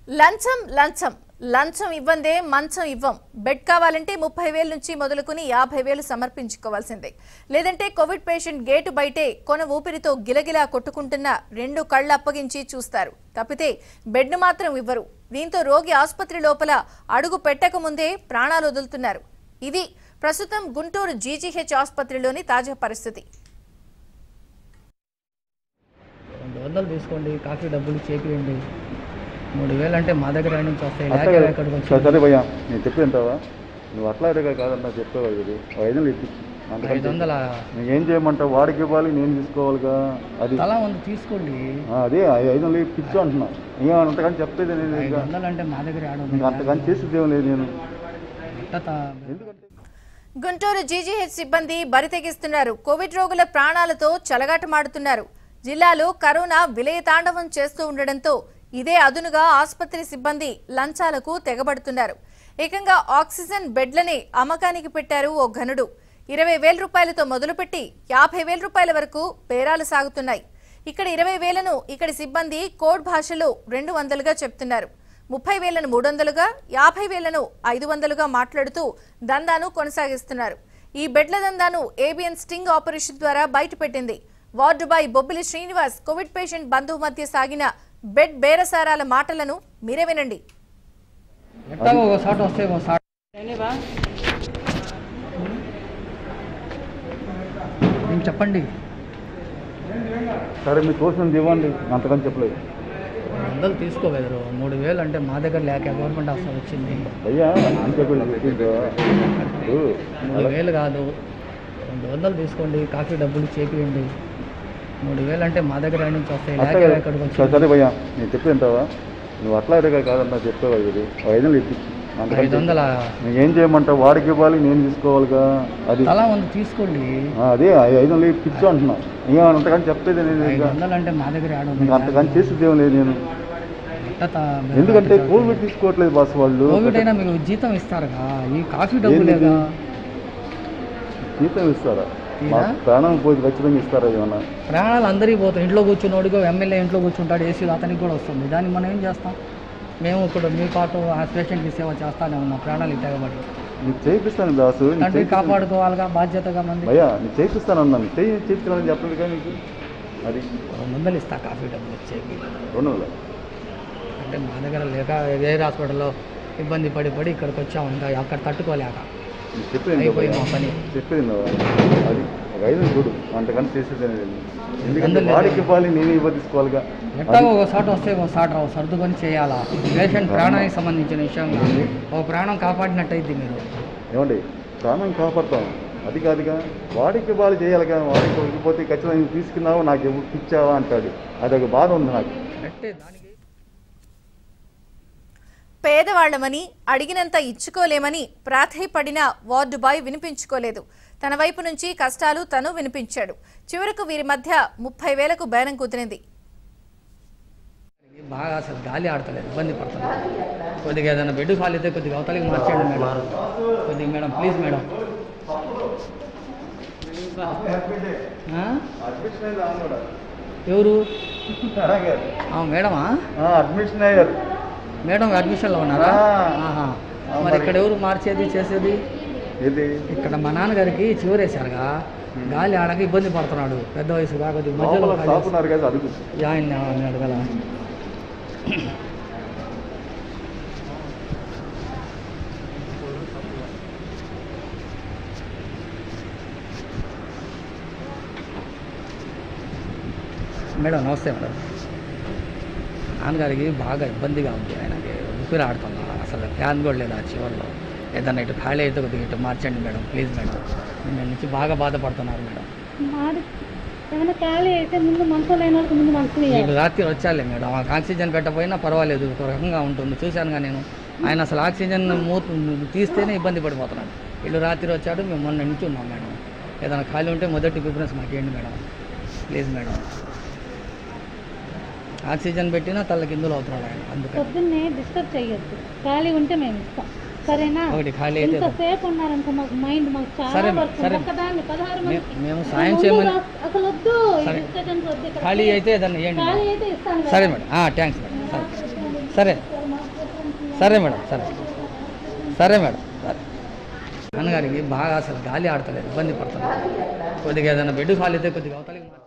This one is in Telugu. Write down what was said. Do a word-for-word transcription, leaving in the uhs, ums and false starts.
లంచం లంచం లంచం ఇవ్వందే మంచం ఇవ్వం. బెడ్ కావాలంటే ముప్పై వేల నుంచి మొదలుకొని యాభై వేలు సమర్పించుకోవాల్సిందే. లేదంటే కోవిడ్ పేషెంట్ గేటు బయటే కొన ఊపిరితో గిలగిలా కొట్టుకుంటున్న రెండు కళ్ళు అప్పగించి చూస్తారు. తప్పితే బెడ్ మాత్రం ఇవ్వరు. దీంతో రోగి ఆసుపత్రి లోపల అడుగు పెట్టక ముందే ప్రాణాలు వదులుతున్నారు. ఇది ప్రస్తుతం గుంటూరు జీజీహెచ్ ఆసుపత్రిలోని తాజా పరిస్థితి. రెండు వందలు తీసుకోండి, కాఫీ డబ్బులు చేపియండి. మూడు వేలు అంటే మా దగ్గర నుంచి వస్తాయి. సరే భయ్యా, నేను చెప్పేంటావా? నువ్వు అట్లా అడిగా కాదన్నా చెప్పేవా? ఇది ఐదు వందలు ఇప్పించి ఐదు వందల నేను ఏం చేయమంటావు? వాడికి ఇవ్వాలి, నేను తీసుకోవాలిగా. అది అలా ఉంది, తీసుకోండి. అదే ఐదు వందలు ఇప్పించు అంటున్నా. ఏమో అంతకని చెప్పేది నేను. ఐదు వందలు అంటే మా దగ్గర అంతకని చేసేది ఏం లేదు నేను. ఎందుకంటే గుంటూరు జీజీహెచ్ సిబ్బంది బరితెగిస్తున్నారు. కోవిడ్ రోగుల ప్రాణాలతో చెలగాటమాడుతున్నారు. జిల్లాలో కరోనా విలయతాండవం చేస్తూ ఉండడంతో ఇదే అదునుగా ఆసుపత్రి సిబ్బంది లంచాలకు తెగబడుతున్నారు. ఏకంగా ఆక్సిజన్ బెడ్లని అమ్మకానికి పెట్టారు ఓ ఘనుడు. ఇరవై వేల రూపాయలతో మొదలుపెట్టి యాభై వేల రూపాయల వరకు పేరాలు సాగుతున్నాయి. ఇక్కడ ఇరవై వేలను ఇక్కడి సిబ్బంది కోడ్ భాషలో రెండు వందలుగా చెప్తున్నారు. ముప్పై వేలను మూడు వందలుగా, యాభై వేలను ఐదు వందలుగా మాట్లాడుతూ దందాను కొనసాగిస్తున్నారు. ఈ బెడ్ల దందాను ఏబిఎన్ స్టింగ్ ఆపరేషన్ ద్వారా బయటపెట్టింది. Ward boy Bobbili Srinivas covid patient బంధువు మధ్య సాగిన బెడ్ బేరసారాల మాటలను మీరే వినండి. చెప్పండి. సరే మీ కోసం ఇవ్వండి, అంతకని చెప్పలేదు. వందలు తీసుకోవేదరు. మూడు వేలు అంటే మా దగ్గర లేక గవర్నమెంట్ హాస్పిటల్ వచ్చింది. అయ్యా మూడు వేలు కాదు, రెండు వందలు తీసుకోండి, కాఫీ డబ్బులు చేపియండి. మూడు వేలు అంటే మా దగ్గర నుంచి వస్తాయి. సరే భయ్యా, నేను చెప్పేంటావా? నువ్వు అట్లా అడిగా కాదన్నా చెప్పేవా? ఇది ఐదు వందలు ఇప్పించి ఐదు వందల నేను ఏం చేయమంటావు? వాడికి ఇవ్వాలి, నేను తీసుకోవాలిగా. అది అలా ఉంది, తీసుకోండి. అదే ఐదు వందలు ఇప్పించు అంటున్నా. ఏమో అంతకని చెప్పేది నేను. ఐదు వందలు అంటే మా దగ్గర అంతకని చేసేది ఏం లేదు నేను. ఎందుకంటే కోవిడ్ తీసుకోవట్లేదు బాస్ వాళ్ళు. కోవిడ్ అయినా మీకు జీతం ఇస్తారుగా, ఈ కాఫీ డబ్బులేగా. జీతం ఇస్తారా? ప్రాణం పోయి ఖచ్చితంగా ఇస్తారా? ఏమన్నా ప్రాణాలు అందరికీ పోతాయి. ఇంట్లో కూర్చున్నోడిగా ఎమ్మెల్యే ఇంట్లో కూర్చుంటాడు, ఏసీలో అతనికి కూడా వస్తుంది. దాన్ని మనం ఏం చేస్తాం? మేము ఇప్పుడు మీ పాటు ఆ పేషెంట్కి సేవ చేస్తానే ఉన్నాం. ప్రాణాలు తెగబడి నీకు చేయిస్తాను దాసు, తండ్రి కాపాడుకోవాలిగా, బాధ్యతగా మంది. భయ్యా నీకు చేయిస్తాను అన్నాను, చేయి చేయించుకోవాలని చెప్పలేదు కానీ నీకు. అది రెండు వందలు ఇస్తా కాఫీ డబ్బులు వచ్చేవి. రెండు వందలు అంటే మా దగ్గర లేక వేరే హాస్పిటల్లో ఇబ్బంది పడి పడి ఇక్కడికి వచ్చాము. ఇంకా అక్కడ తట్టుకోలేక చెప్పేది పని చెప్పేది అది ఐదు చూడు, అంతకని చేసేది. ఎందుకంటే వాడికి ఇవ్వాలి, నేనే ఇవ్వ తీసుకోవాలిగా. ఎట్టా ఒక చోట వస్తే ఒక చోట రావు, సర్దుకొని చేయాలా. పేషెంట్ ప్రాణానికి సంబంధించిన విషయం, ఒక ప్రాణం కాపాడినట్టయితే మీరు. ఏమండి, ప్రాణం కాపాడుతాం అది కాదుగా, వాడికి ఇవ్వాలి చేయాలిగా. వాడికి ఇవ్వకపోతే ఖచ్చితంగా తీసుకున్నావు, నాకు ఇచ్చావా అంటాడు. అదొక బాధ ఉంది నాకు. అంటే దానికి పేదవాళ్లమని అడిగినంత ఇచ్చుకోలేమని ప్రాధేయపడిన వార్డు బాయ్ వినిపించుకోలేదు. తన వైపు నుంచి కష్టాలు తను వినిపించాడు. చివరకు వీరి మధ్య ముప్పై వేలకు బేరం కుదిరింది. బాగా అసలు గాలి ఆడతలేదు, ఇబ్బంది పడుతున్నాను. కొద్దిగా ఏదైనా బెడ్ ఖాళీ అయితే కొద్దిగా అవతలికి మార్చేయండి మేడం. కొద్దిగా మేడం ప్లీజ్ మేడం. ఎవరు మేడమా? అడ్మిషన్ అయ్యారు మేడం. అడ్మిషన్లో ఉన్నారా? మరి ఇక్కడ ఎవరు మార్చేది చేసేది? ఇక్కడ మా నాన్నగారికి చివరేశారుగా, గాలి ఆడక ఇబ్బంది పడుతున్నాడు. పెద్ద వయసు కాకపోతే మధ్యలో ఆయన అడగల. మేడం నమస్తే మేడం. నాన్నగారికి బాగా ఇబ్బందిగా ఉంది, ఆయనకి ఊపిరి ఆడుతున్నా. అసలు ఫ్యాన్ కూడా లేదు ఆ చివరిలో. ఏదన్నా ఇటు ఖాళీ అయితే కొద్దిగా ఇటు మార్చండి మేడం ప్లీజ్ మేడం. నేను నుంచి బాగా బాధపడుతున్నారు మేడం. ఇప్పుడు రాత్రి వచ్చాలే మేడం. ఆక్సిజన్ పెట్టకపోయినా పర్వాలేదు, ఒక రకంగా ఉంటుంది. చూశానుగా నేను. ఆయన అసలు ఆక్సిజన్ మూత తీస్తేనే ఇబ్బంది పడిపోతున్నాడు. వీళ్ళు రాత్రి వచ్చాడు, మేము మొన్న నుంచి ఉన్నాం మేడం. ఏదైనా ఖాళీ ఉంటే మొదటి ప్రిఫరెన్స్ మాకు ఇవ్వండి మేడం ప్లీజ్ మేడం. ఆక్సిజన్ పెట్టినా తల్ల కిందులు అవుతున్నాడు ఆయన. అందుకే పొద్దున్నే డిస్టర్బ్ చేయొద్దు, ఖాళీ ఉంటే మేము ఇస్తాం. సరేనా? ఒకటి ఖాళీ అయితే ఇంతసేపు ఉన్నారనుకో మాకు మైండ్ మాకు చాలా వర్క్. ఒకదాన్ని పదహారు మంది మేము సాయం చేయమని అసలు వద్దు. ఖాళీ అయితే ఏదన్నా ఇవ్వండి. ఖాళీ అయితే ఇస్తాను. సరే మేడం, థ్యాంక్స్ మేడం. సరే. సరే సరే మేడం సరే సరే మేడం సరే. నాన్నగారికి బాగా అసలు గాలి ఆడతలేదు, ఇబ్బంది పడుతున్నారు. కొద్దిగా ఏదైనా బెడ్ ఖాళీ అయితే కొద్దిగా అవతలికి